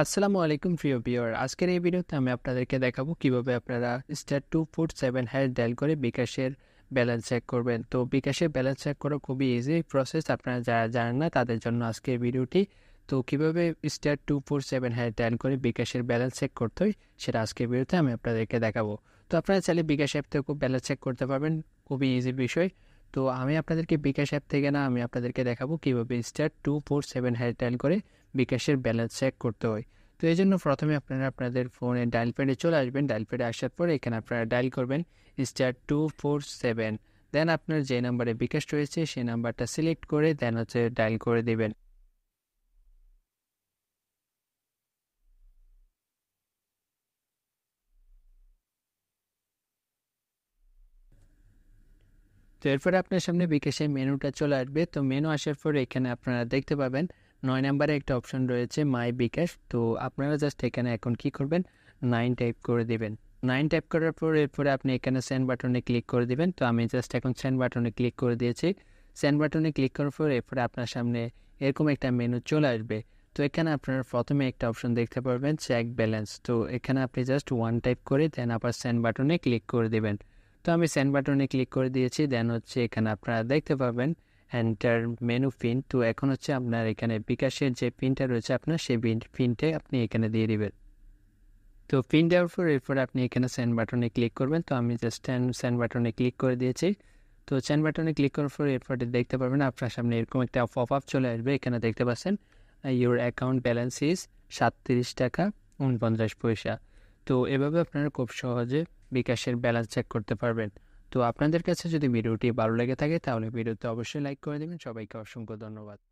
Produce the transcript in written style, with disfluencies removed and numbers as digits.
আসসালামু আলাইকুম প্রিয় ভিউয়ার, আজকের এই ভিডিওতে আমি আপনাদেরকে দেখাবো কিভাবে আপনারা *247# ডায়াল করে বিকাশের ব্যালেন্স চেক করবেন। তো বিকাশের ব্যালেন্স চেক করা খুবই ইজি প্রসেস, আপনারা যারা জানেন না তাদের জন্য আজকের ভিডিওটি। তো কিভাবে *247# ডায়াল করে বিকাশের ব্যালেন্স চেক করতে হয় সেটা আজকের ভিডিওতে আমি আপনাদেরকে দেখাবো। তো আপনারা চাইলে বিকাশ অ্যাপ থেকেও ব্যালেন্স চেক করতে পারবেন, খুবই ইজি বিষয়। তো আমি আপনাদেরকে বিকাশ অ্যাপ থেকে না, আমি আপনাদেরকে দেখাবো কিভাবে *247# ডায়াল করে বিকাশের ব্যালেন্স চেক করতে হয়। তো এই জন্য প্রথমে আপনারা আপনাদের ফোনে ডায়াল প্যাডে চলে আসবেন। ডায়াল প্যাডে আসার পরে এখানে আপনারা ডায়াল করবেন *247, দেন আপনার যে নাম্বারে বিকাশ রয়েছে সেই নাম্বারটা সিলেক্ট করে দেন ডায়াল করে দিবেন। তো এরপরে আপনার সামনে বিকাশের মেনুটা চলে আসবে। তো মেনু আসার পরে এখানে আপনারা দেখতে পাবেন 9 নাম্বারে একটা অপশন রয়েছে মাই বিকাশ। তো আপনারা জাস্ট এখানে এখন কি করবেন, 9 টাইপ করে দিবেন। 9 টাইপ করার পর এরপরে আপনি এখানে সেন্ড বাটনে ক্লিক করে দিবেন। তো আমি জাস্ট এখন সেন্ড বাটনে ক্লিক করে দিয়েছি। সেন্ড বাটনে ক্লিক করার পর এরপরে আপনার সামনে এরকম একটা মেনু চলে আসবে। তো এখানে আপনারা প্রথমে একটা অপশন দেখতে পারবেন চেক ব্যালেন্স। তো এখানে আপনি জাস্ট 1 টাইপ করে দেন আবার সেন্ড বাটনে ক্লিক করে দিবেন। তো আমি সেন্ড বাটনে ক্লিক করে দিয়েছি। দেন এখানে আপনারা দেখতে পাবেন এন্টার মেনু পিন। তো এখন আপনার এখানে বিকাশের যে পিনটা রয়েছে আপনার সেই পিনটা আপনি এখানে দিয়ে দিবেন। তো পিন দেওয়ার পর এরপরে আপনি এখানে সেন্ড বাটনে ক্লিক করবেন। তো আমি জাস্ট সেন্ড বাটনে ক্লিক করে দিয়েছি। তো সেন্ড বাটনে ক্লিক করার পর এরপরে দেখতে পারবেন আপনার সামনে এরকম একটা পপ আপ চলে আসবে। এখানে দেখতে পাচ্ছেন ইউর অ্যাকাউন্ট ব্যালেন্স ইজ 37 টাকা 49 পয়সা। তো এভাবে আপনারা খুব সহজে বিকাশের ব্যালেন্স চেক করতে পারবেন। তো আপনাদের কাছে যদি ভিডিওটি ভালো লেগে থাকে তাহলে ভিডিওতে অবশ্যই লাইক করে দেবেন। সবাইকে অসংখ্য ধন্যবাদ।